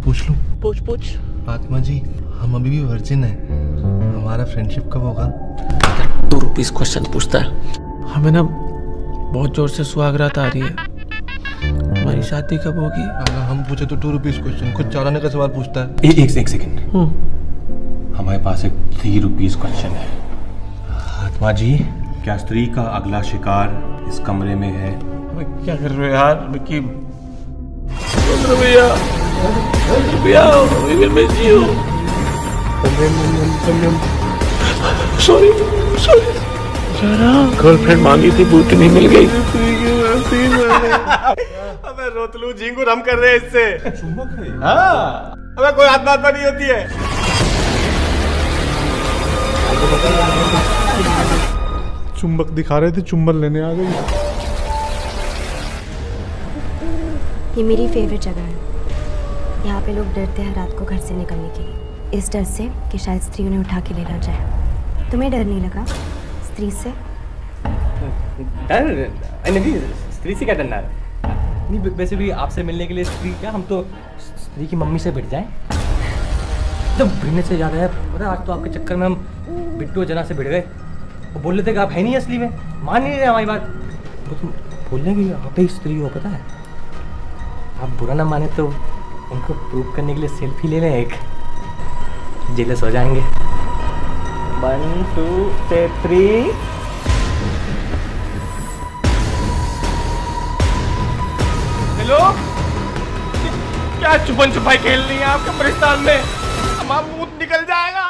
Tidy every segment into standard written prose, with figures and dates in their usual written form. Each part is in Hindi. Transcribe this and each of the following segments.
पूछ लूं? पूछ। आत्मा जी, हम अभी भी वर्जिन है, हमारा फ्रेंडशिप कब होगा? 2 रुपीस क्वेश्चन पूछता है। हमें ना बहुत जोर से सुहागरात आ रही है, हमारी शादी कब होगी? अगर हम पूछे तो 2 रुपीस क्वेश्चन, खुद 4 आने का सवाल पूछता है। एक सेकंड, हमारे पास एक 3 रुपीस क्वेश्चन है। आत्मा जी, क्या स्त्री का अगला शिकार इस कमरे में है? क्या कर रहे हो यार विक्की? सॉरी गर्लफ्रेंड मांगी थी, बूटी नहीं मिल गई। अबे रोतलू झींगुर हम कर रहे हैं इससे। चुम्बक है? हाँ, अबे कोई आत्मा नहीं होती है। चुंबक दिखा रहे थे, चुंबन लेने आ गई। ये मेरी फेवरेट जगह है। यहाँ पे लोग डरते हैं रात को घर से निकलने के लिए, इस डर से कि शायद स्त्री उन्हें उठा के ले ना जाए। तुम्हें डर नहीं लगा स्त्री से? डर? नहीं, स्त्री से क्या डरना है? नहीं, वैसे भी आपसे मिलने के लिए स्त्री क्या, हम तो स्त्री की मम्मी से भिड़ जाएं। जब भिड़ने से ज़्यादा है, पता आज तो आपके चक्कर में हम बिट्टू जना से भिड़ गए। वो बोल रहे थे कि आप है नहीं असली में, मान नहीं रहे हमारी बात। तो तुम बोलने की आप ही स्त्री हो, पता है? आप बुरा ना माने तो उनको प्रूव करने के लिए सेल्फी ले लें एक, जेलस हो जाएंगे। 1 2 3। हेलो, क्या छुपन छुपाई खेल रही है आपके परिस्तान में? हमारा मुंह निकल जाएगा।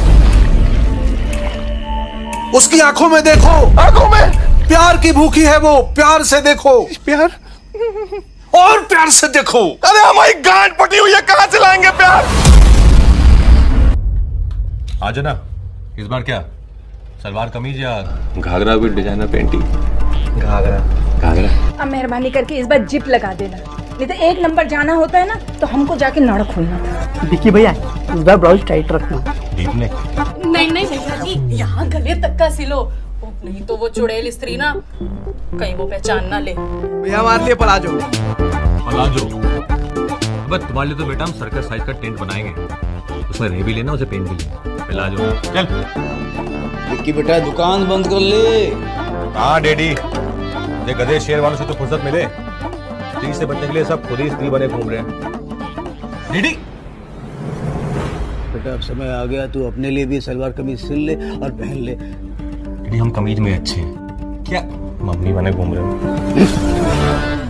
उसकी आंखों में देखो, आंखों में प्यार की भूखी है वो, प्यार से देखो। प्यार और प्यार से देखो। अरे हमारी गांठ पटी हुई है, कहां से लाएंगे प्यार? आज ना इस बार क्या सलवार कमीज या घाघरा विद डिजाइनर पेंटिंग? घाघरा। अब मेहरबानी करके इस बार जिप लगा देना, नहीं तो 1 नंबर जाना होता है ना तो हमको जाके नाड़ खोलना। विक्की भैया इस बार ब्लाउज टाइट रखना। नहीं भैया जी, यहाँ गले तक का सिलो, नहीं तो वो चुड़ैल स्त्री ना कहीं वो पहचान ना ले। भैया हमारे लिए पलाजो। अब तुम्हारे लिए तो बेटा हम सर्कस साइज का टेंट बनाएंगे, उसमें रह भी लेना, उसे पेंट भी लेना। पलाजो चल। विक्की बेटा दुकान बंद कर ले। हाँ डैडी, ये गधे शेर वालों से तो फुर्सत मिले, स्त्री से बचने के लिए सब खुद ही स्त्री बने घूम रहे हैं। डैडी बेटा अब समय आ गया, तू अपने लिए भी सलवार कमीज सिल ले और पहन ले। डैडी हम कमीज में अच्छे हैं, क्या मम्मी बने घूम रहे हो?